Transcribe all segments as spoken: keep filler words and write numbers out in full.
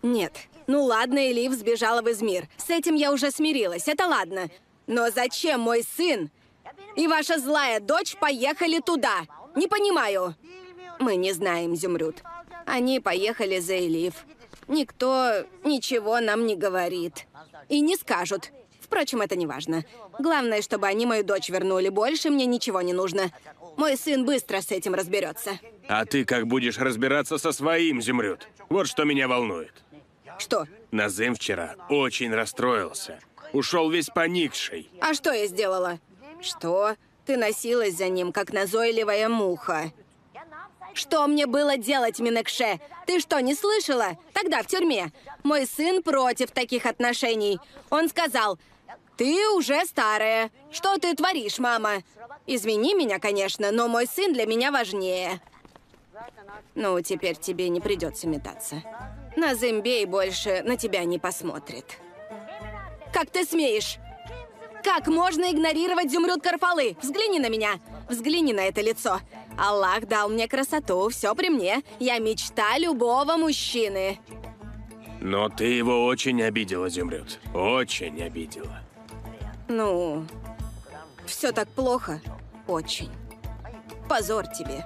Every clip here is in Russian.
Нет. Ну ладно, Элиф сбежала в Измир. С этим я уже смирилась, это ладно. Но зачем мой сын и ваша злая дочь поехали туда? Не понимаю. Мы не знаем, Зумруд. Они поехали за Элиф. Никто ничего нам не говорит. И не скажут. Впрочем, это не важно. Главное, чтобы они мою дочь вернули. Больше мне ничего не нужно. Мой сын быстро с этим разберется. А ты как будешь разбираться со своим, Зумруд? Вот что меня волнует. Что? Назым вчера очень расстроился. Ушел весь поникший. А что я сделала? Что? Ты носилась за ним, как назойливая муха. Что мне было делать, Минекше? Ты что, не слышала? Тогда в тюрьме. Мой сын против таких отношений. Он сказал, ты уже старая. Что ты творишь, мама? Извини меня, конечно, но мой сын для меня важнее. Ну, теперь тебе не придется метаться. Назым Бей больше на тебя не посмотрит. Как ты смеешь? Как можно игнорировать Зумруд Карфалы? Взгляни на меня. Взгляни на это лицо. Аллах дал мне красоту, все при мне. Я мечта любого мужчины. Но ты его очень обидела, Зумруд. Очень обидела. Ну, все так плохо. Очень. Позор тебе.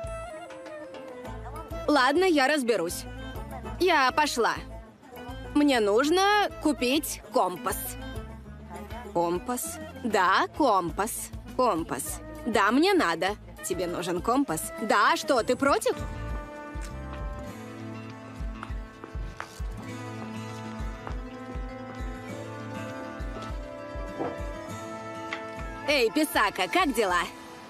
Ладно, я разберусь. Я пошла. Мне нужно купить компас. Компас? Да, компас. Компас. Да, мне надо. Тебе нужен компас? Да, что, ты против? Эй, Писака, как дела?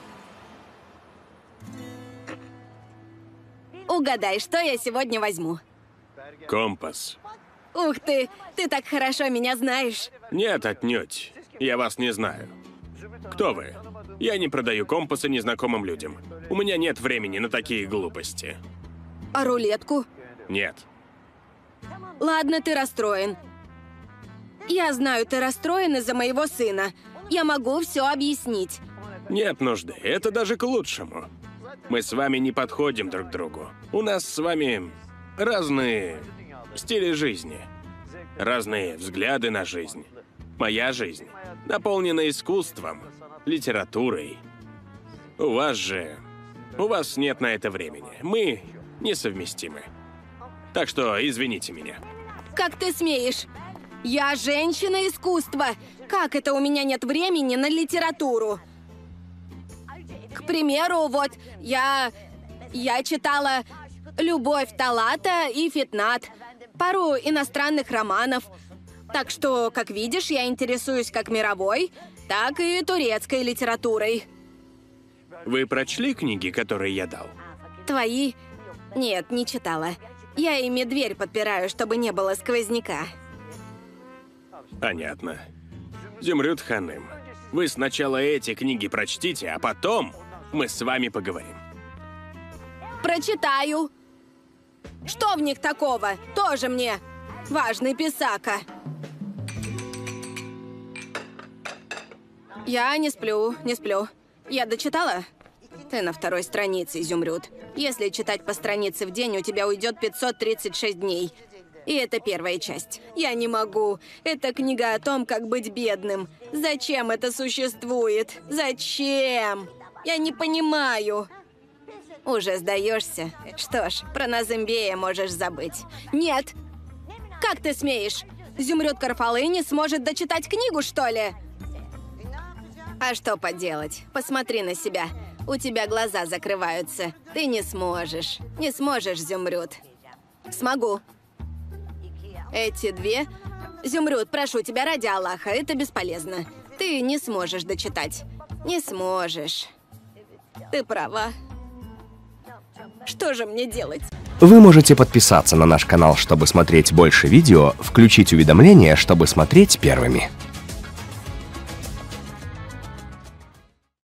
Угадай, что я сегодня возьму? Компас. Ух ты, ты так хорошо меня знаешь. Нет, отнюдь. Я вас не знаю. Кто вы? Я не продаю компасы незнакомым людям. У меня нет времени на такие глупости. А рулетку? Нет. Ладно, ты расстроен. Я знаю, ты расстроен из-за моего сына. Я могу все объяснить. Нет нужды, это даже к лучшему. Мы с вами не подходим друг к другу. У нас с вами разные стили жизни, разные взгляды на жизнь. Моя жизнь наполнена искусством, литературой. У вас же... У вас нет на это времени. Мы несовместимы. Так что извините меня. Как ты смеешь? Я женщина искусства. Как это у меня нет времени на литературу? К примеру, вот я... Я читала «Любовь Талата» и «Фитнат», пару иностранных романов. Так что, как видишь, я интересуюсь как мировой, так и турецкой литературой. Вы прочли книги, которые я дал? Твои? Нет, не читала. Я ими дверь подпираю, чтобы не было сквозняка. Понятно. Зумруд Ханым, вы сначала эти книги прочтите, а потом мы с вами поговорим. Прочитаю. Что в них такого? Тоже мне важный Писака. Я не сплю, не сплю. Я дочитала? Ты на второй странице, Изумруд. Если читать по странице в день, у тебя уйдет пятьсот тридцать шесть дней. И это первая часть. Я не могу. Это книга о том, как быть бедным. Зачем это существует? Зачем? Я не понимаю. Уже сдаешься? Что ж, про Назым Бея можешь забыть. Нет! Как ты смеешь? Зумруд Карфалы не сможет дочитать книгу, что ли? А что поделать? Посмотри на себя. У тебя глаза закрываются. Ты не сможешь. Не сможешь, Зумруд. Смогу. Эти две... Зумруд, прошу тебя, ради Аллаха, это бесполезно. Ты не сможешь дочитать. Не сможешь. Ты права. Что же мне делать? Вы можете подписаться на наш канал, чтобы смотреть больше видео, включить уведомления, чтобы смотреть первыми.